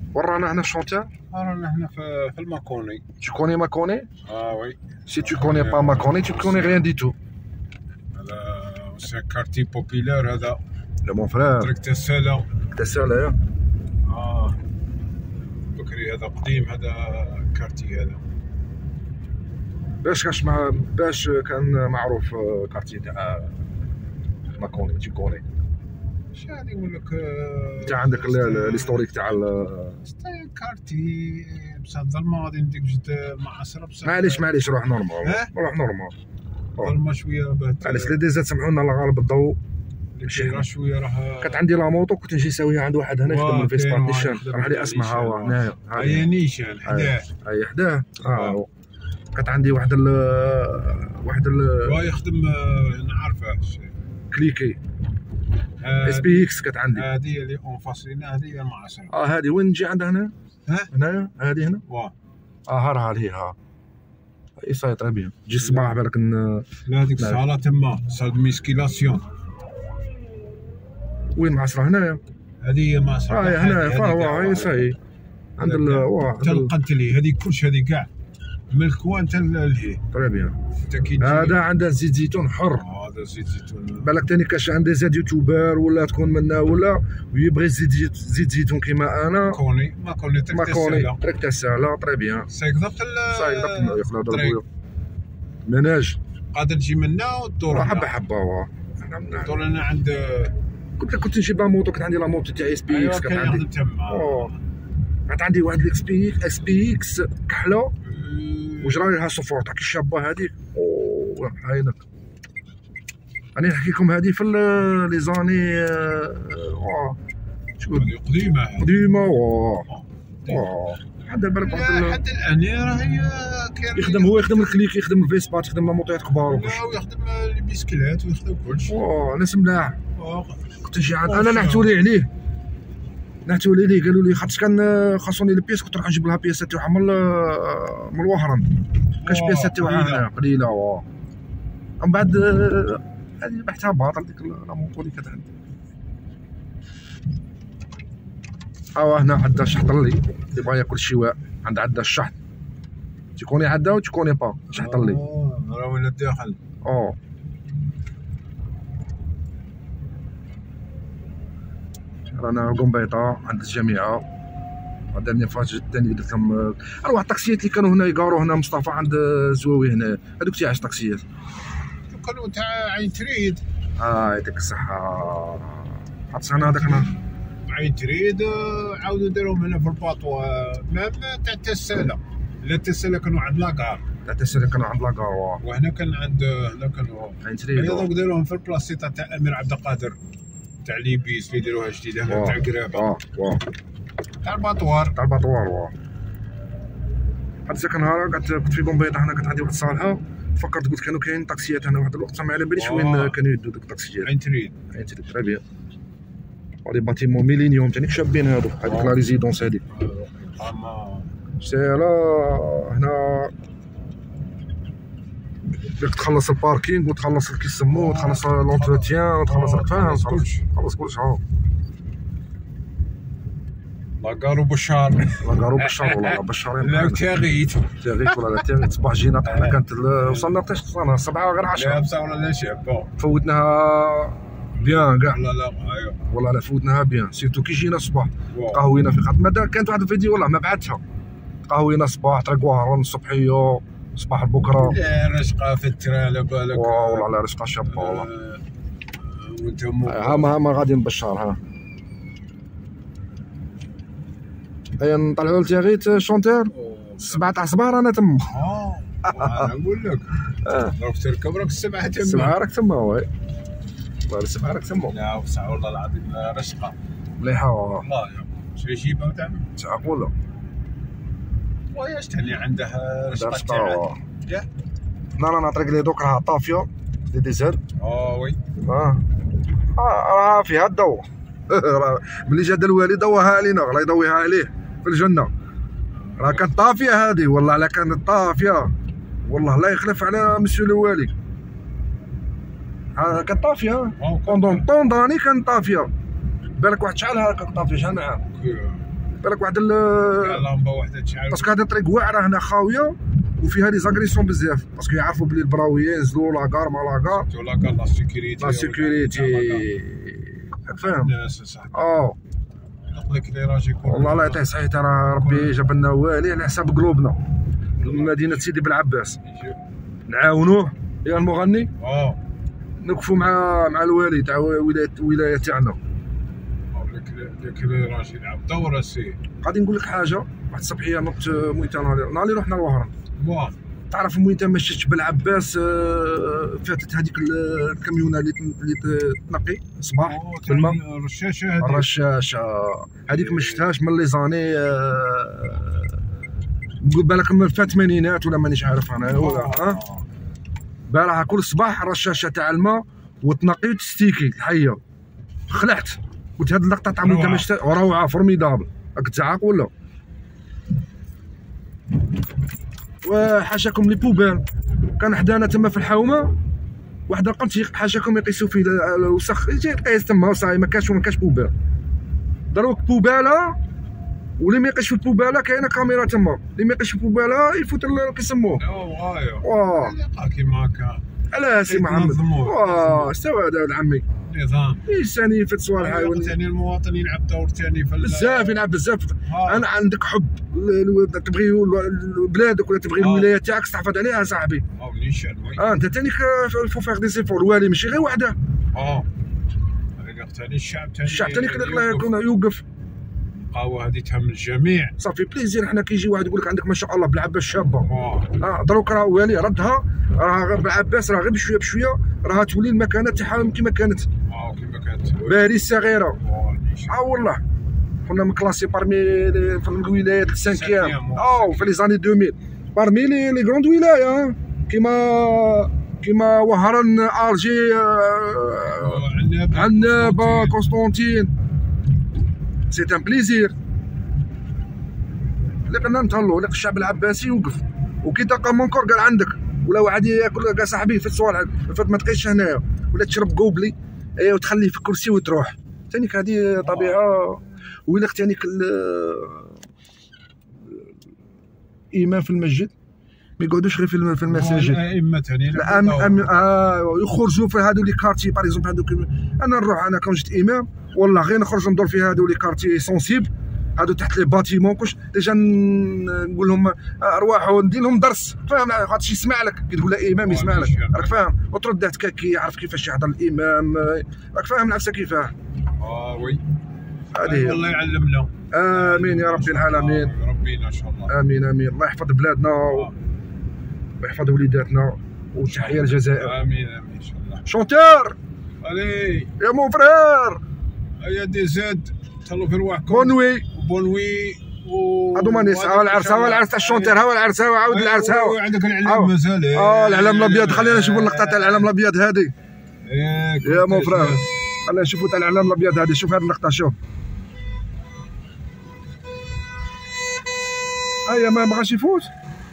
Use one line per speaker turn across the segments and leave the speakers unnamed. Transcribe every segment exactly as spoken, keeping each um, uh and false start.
ورانا هنا الشونتير.
رانا هنا في في الماكوني.
Tu connais Makone?
اه وي.
Si tu connais pas Makone, tu connais rien du tout.
هذا سي كارتي بوبيلار هذا.
Le mon frère.
طريق تسالة.
تسالة.
اه بكري هذا قديم هذا كارتي هذا.
باش كاش مع باش كان معروف كارتي تاع ماكوني تي كوني.
شاني يقول لك
انت عندك الهيستوريك تاع
كارتي بصح الظلمه غادي نديك جد معاصره بصح
معليش معليش روح نورمال روح نورمال
ظلمه شويه بات
معليش لي ديزات سمعونا الله غالب الضوء
ماشي شويه راه
كانت عندي لا موطو كنت نجي نساويها عند واحد هنا يخدم الفيسبا نيشان راح لي اسمها ها هنايا
هي نيشان حداه
هي حداه اه كانت عندي واحد ال واحد ال
هو يخدم نعرفه
كليكي اس بي اكس كانت عندي
هذه اللي اون فاسينا هذه المعاصره
اه هذه وين نجي عندها هنا
ها
هنايا هذه هنا
واه
اه ها هي ها اي صاي طري بيان تجي الصباح بالك ن...
لا هذيك الصاله تما صاله ميسكيلاسيون
وين معصره هنايا
هذه هي معصره
اه هنايا فهو اي صاي عند ال واه
تلقنت لي هذه كلش هذه كاع من الكوان حتى لهيه
طري بيان هذا عنده زيت زيتون حر
هذا زيت زيتون
بالك تاني كاش عندي زاد يوتيوبر ولا تكون منا ولا ويبغي زيت زيت زيتون كيما انا
كوني ما كوني
ما كوني طريق تسالة طري بيان
سايك ضبط
سايك ضبط ياخذ ضربويا مناج
قادر تجي منا ودور
حبه حبه واه
دور انا عند
كنت كنت نجيب لا موطو كانت عندي لا موطو تاع اس بي اكس كانت عندي كانت عندي واحد الاكس بي اس بي اكس كحله وجراني لها صفور تاع كي الشابه هذيك اوه هاينك راني نحكي لكم هذه في لي زاني واه
شكون قديمه
قديمه واه واه حتى بالك
حتى الان راهي
يخدم هو يخدم الكليك يخدم الفيسبا يخدم لا موطيات كبار
وكلشي ويخدم البيسكلات ويخدم كلشي
واه ناس ملاح كنت نجي عند انا نحتولي عليه نحتولي ليه قالوا لي خاطر كان خاصوني البيس كنت نروح نجيب لها بياسات تاعها من من الوهران كاش بياسات تاعها هنا قليله واه من بعد هذه بحتها باطل ديك لا موطو اللي كانت عندي ها هنا عندها شحطلي اللي بغا ياكل الشواء عند عندها الشحط تيكوني عندها و تيكوني با شحطلي
اه راه وين الداخل
اه رانا قنبيطه عند الجامعه هذا فاج الثاني قلت لهم اروح الطاكسيات اللي كانوا هنا يقاروا هنا مصطفى عند زواوي هنا هذوك تاع الطاكسيات
كانوا تاع عين تريد
اه يعطيك الصحه عطس انا هذاك انا
عين تريد عاودوا داروهم هنا في الباطو مام تاع تسالة لا تسالة كانوا عند لاكار
تاع تسالة كانوا عند لاكار
وهنا كان عند هنا كانوا
عين تريد
هذوك داروهم في البلاصيطه تاع امير عبد القادر تاع ليبيس اللي داروها جديده هنا تاع قرابه
واه واه
تاع الباطوار
تاع الباطوار واه هاد ذاك النهار قعدت كنت في بومبيطه هنا كانت عندي واحد الصالحه فكرت قلت كانوا كاين طاكسيات هنا واحد الوقت ما على باليش وين كانوا يدوا دوك الطاكسيات
عين تريد
عين تريد تري بيان ولي باتيمون ميلينيوم تانيك شابين هادو هذيك لا ريزيدونس هذيك سي لا هنا بدك تخلص الباركينغ وتخلص كي يسموه وتخلص لونتروتيان وتخلص فاهم
كلشي
خلص كلشي ها
لاكارو بشار
لاكارو بشار ولا بشارين
لا تاغيت
تاغيت ولا لا تاغيت صباح جينا طحنا كانت وصلنا حتى وصلنا سبعة غير عشرة
لا بصح ولا لا شابه
فوتناها بيان كاع
لا لا ايوا
والله لا فوتناها بيان سيرتو كي جينا الصباح تقهوينا في خاطر مادا كانت واحد الفيديو والله ما بعثتها تقهوينا الصباح طريق وهران الصبحيه صباح البكره
لا رشقه في الترا على بالك
والله لا رشقه شابه والله
وانت
ها ما ما غادي نبشر ها اي نطلعوا لتاغيت شونتير سبعة تاع صباح رانا تما
اه انا نقول لك راك تركب راك السبعه تما
السبعه راك تما وي والله السبعه راك تما
لا بصح والله العظيم رشقه
مليحه
والله شي جيبها تعمل
تعقول
وياش تاني عنده رشقه
تاع يا لا لا طريق لي دوك راها طافيه لي ديزل
اه وي
اه راه فيها الضوء ملي جا الوالي ضواها علينا الله يضويها عليه في الجنه راه كانت طافيه هذه والله لا كانت طافيه والله لا يخلف على مسيو الوالي ها كانت طافيه كوندون طونداني كانت طافيه بالك واحد شحال هكا طافيه شحال معاه بالك واحد
لامبه وحده تشعل،
باسكو هذا الطريق واعره هنا خاويه وفيها لي زاغريسيون بزاف، باسكو يعرفوا بلي البراويه ينزلوا لاكار ما لاكار
تو لاكار لا سيكوريتي
لا سيكوريتي راك فاهم. اه
نقول لك لي راجي يكون
والله الله يعطيه الصحه، راه ربي جاب لنا والي على حساب قلوبنا مدينه سيدي بلعباس، نعاونوه يا المغني.
اه
نوقفوا مع مع الوالي تاع ولايه ولايه تاعنا.
داك اللي راجل يلعب دور السي.
غادي نقول لك حاجه، واحد الصبحيه نط مويتا نهار اللي رحنا لوهران،
واه
تعرف مويتا مشيت بالعباس فاتت هذيك الكاميونه اللي اللي تنقي صباح بالماء،
الرشاشه هذيك
الرشاشه هذيك ما شفتهاش من لي زاني نقول بالك من فات الثمانينات ولا مانيش عارف انا ولا ها بالها كل صباح الرشاشه تاع الماء وتنقي وتستيكي الحيه. خلعت قلت هاد اللقطه تاع مويتا مشتا روعه فورميدابل، راك تعاق ولا. وحاشاكم لي بوبال كان حدانا تما في الحومه واحد القنت حاشاكم يقيسوا فيه الوسخ، يجي يقيس تما وصاي ما كانش ما كانش بوبال. دروك بوباله واللي ما يقيش في البوباله كاينه كاميرا تما، اللي ما يقيش في البوباله يفوت كيسموه
واه كيما هكا
علاه سي محمد. واه استوى هذا عمي
نظام
انساني في الصوالح هاي
ثاني المواطن يلعب دور ثاني في
بزاف يلعب بزاف. انا عندك حب تبغي بلادك ولا تبغي الولايه تاعك تحافظ عليها صاحبي.
اه نيشان
اه انت ثاني فو فاغ دي سيفور، الوالي ماشي غير وحده.
اه هذاك ثاني الشعب ثاني
الشعب ثاني خلي يكون يوقف.
القهوه هذه تهم الجميع
صافي بليزير. حنا كيجي واحد يقول لك عندك ما شاء الله بالعباس شابه، اه دروك راه والي ردها، راه بالعباس راه غير بشويه بشويه راه تولي المكانه تاعها كيما كانت.
اه كيما كانت
باريس صغيره.
اه
والله كنا مكلاسي بارمي في الولايات السانكيام اه في لي زاني ألفين بارمي لي لي غروند ولايه كيما كيما وهران ارجي عنابه قسطنطين. سي ان بليزير اللي قلنا نتهلو اللي الشعب العباسي يوقف. وكي تلقى مونكور قال عندك ولا واحد ياكل قال صاحبي في الصوالح ما تقيش هنايا ولا تشرب قوبلي ايوا وتخليه في الكرسي وتروح ثاني. هذه طبيعه. وإلا ثاني الإمام في المسجد ما يقعدوش غير في المساجد،
الأئمة ثاني
آه يخرجوا في هادو لي كارتي باغ اكزومبل. هادوك أنا نروح أنا كون جيت إمام والله غير نخرج ندور في هادو لي كارتي سونسيبل هادو تحت لي باتيمون كلش ديجا نقول لهم ارواحوا ندير لهم درس فاهم، خاطش يسمع لك كي تقول له امام يسمع لك راك فاهم، وترد كي يعرف كيفاش يهضر الامام راك فاهم نفسك كيفاه.
اه وي
هذه
الله يعلمنا.
امين يا رب العالمين.
ربينا ان شاء الله.
امين امين. الله يحفظ بلادنا ويحفظ وليداتنا وتحيه الجزائر.
امين امين ان شاء الله.
شونتور
الي
يا مون فرير
هيا دي زاد تهلاو في رواحكم.
بونوي
بونوي
هادو ما نيس. ها العرس ها العرس تاع الشونتير ها العرس ها عاود العرس ها
عندك الاعلام مازال.
اه الاعلام الابيض خلينا نشوفوا اللقطه تاع الاعلام الابيض هذه يا مون فرير. خلينا نشوفوا تاع الاعلام الابيض هذه. شوف هذه اللقطه شوف هيا ما بغاش يفوت.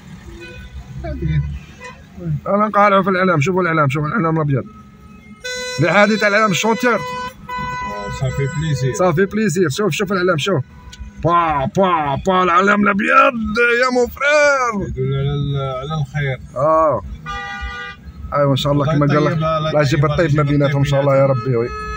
انا نقالعوا في الاعلام. شوفوا الاعلام شوفوا الاعلام الابيض هذه تاع الاعلام الشونتير.
صافي بليزير
صافي بليزير. شوف شوف الاعلام شوف با با با الاعلام الابيض يا مون فرير
يدل على على الخير.
اه ايوا ان شاء الله كما قال لك الله يجيب الطيب ما بيناتهم ان شاء الله يا ربي. وي